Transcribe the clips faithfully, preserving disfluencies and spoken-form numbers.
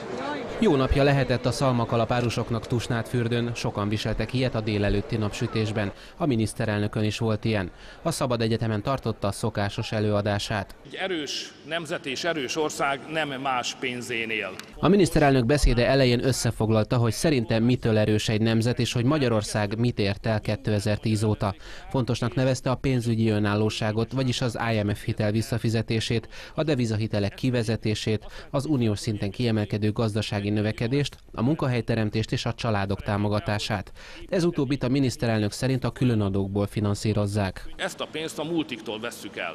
Jó napja lehetett a szalmakalapárusoknak Tusnádfürdőn, sokan viseltek ilyet a délelőtti napsütésben. A miniszterelnökön is volt ilyen. A Szabad Egyetemen tartotta a szokásos előadását. Egy erős nemzet és erős ország nem más pénzén él. A miniszterelnök beszéde elején összefoglalta, hogy szerintem mitől erős egy nemzet, és hogy Magyarország mit ért el kétezer-tíz óta. Fontosnak nevezte a pénzügyi önállóságot, vagyis az I M F hitel visszafizetését, a devizahitelek kivezetését, az uniós szinten kiemelkedő gazdasági növekedést, a munkahelyteremtést és a családok támogatását. Ez utóbbit a miniszterelnök szerint a különadókból finanszírozzák. Ezt a pénzt a multiktól vesszük el.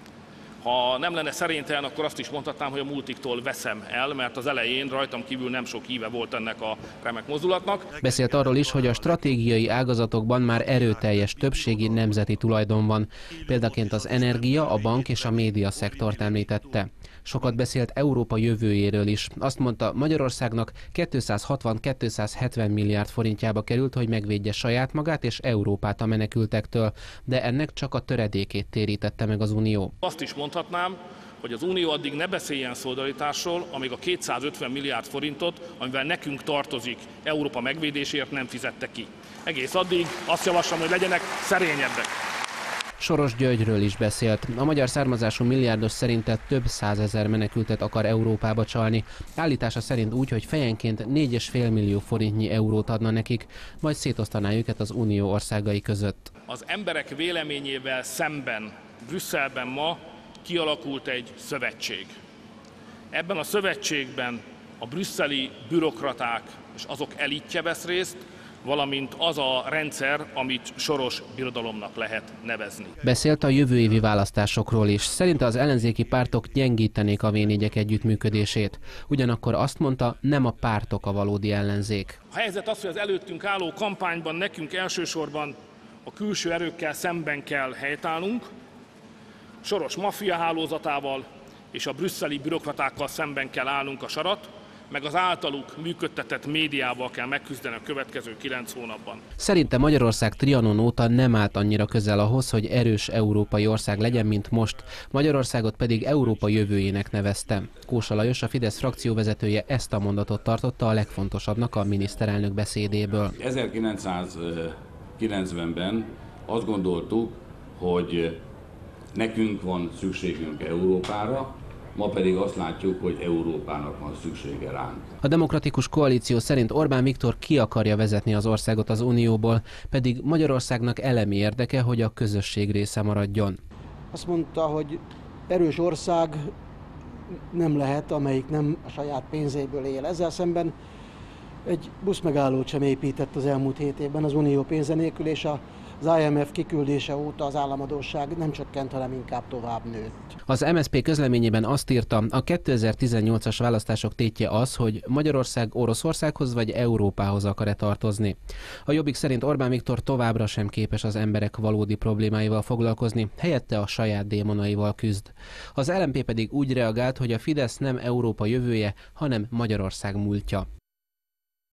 Ha nem lenne szerénytelen, akkor azt is mondhatnám, hogy a multiktól veszem el, mert az elején rajtam kívül nem sok híve volt ennek a remek mozdulatnak. Beszélt arról is, hogy a stratégiai ágazatokban már erőteljes többségi nemzeti tulajdon van. Példaként az energia, a bank és a média szektort említette. Sokat beszélt Európa jövőjéről is. Azt mondta, Magyarországnak kétszázhatvan-kétszázhetven milliárd forintjába került, hogy megvédje saját magát és Európát a menekültektől, de ennek csak a töredékét térítette meg az Unió. Azt is mondhatnám, hogy az Unió addig ne beszéljen szolidaritásról, amíg a kétszázötven milliárd forintot, amivel nekünk tartozik Európa megvédéséért, nem fizette ki. Egész addig azt javaslom, hogy legyenek szerényebbek. Soros Györgyről is beszélt. A magyar származású milliárdos szerintet több százezer menekültet akar Európába csalni. Állítása szerint úgy, hogy fejenként négy egész öt millió forintnyi eurót adna nekik, majd szétosztaná őket az unió országai között. Az emberek véleményével szemben Brüsszelben ma kialakult egy szövetség. Ebben a szövetségben a brüsszeli bürokraták és azok elitje vesz részt, valamint az a rendszer, amit Soros birodalomnak lehet nevezni. Beszélt a jövő évi választásokról is. Szerinte az ellenzéki pártok gyengítenék a vé négyek együttműködését. Ugyanakkor azt mondta, nem a pártok a valódi ellenzék. A helyzet az, hogy az előttünk álló kampányban nekünk elsősorban a külső erőkkel szemben kell helytállnunk, Soros maffia hálózatával és a brüsszeli bürokratákkal szemben kell állnunk a sarat, meg az általuk működtetett médiával kell megküzdeni a következő kilenc hónapban. Szerinte Magyarország Trianon óta nem állt annyira közel ahhoz, hogy erős európai ország legyen, mint most. Magyarországot pedig Európa jövőjének nevezte. Kósa Lajos, a Fidesz frakcióvezetője ezt a mondatot tartotta a legfontosabbnak a miniszterelnök beszédéből. ezerkilencszázkilencvenben azt gondoltuk, hogy nekünk van szükségünk Európára, ma pedig azt látjuk, hogy Európának van szüksége ránk. A Demokratikus Koalíció szerint Orbán Viktor ki akarja vezetni az országot az Unióból, pedig Magyarországnak elemi érdeke, hogy a közösség része maradjon. Azt mondta, hogy erős ország nem lehet, amelyik nem a saját pénzéből él. Ezzel szemben egy buszmegállót sem épített az elmúlt hét évben az Unió pénze nélkül, és a az I M F kiküldése óta az államadósság nem csökkent, hanem inkább tovább nőtt. Az M S Z P közleményében azt írta, a kétezer-tizennyolcas választások tétje az, hogy Magyarország Oroszországhoz vagy Európához akar-e tartozni. A Jobbik szerint Orbán Viktor továbbra sem képes az emberek valódi problémáival foglalkozni, helyette a saját démonaival küzd. Az L M P pedig úgy reagált, hogy a Fidesz nem Európa jövője, hanem Magyarország múltja.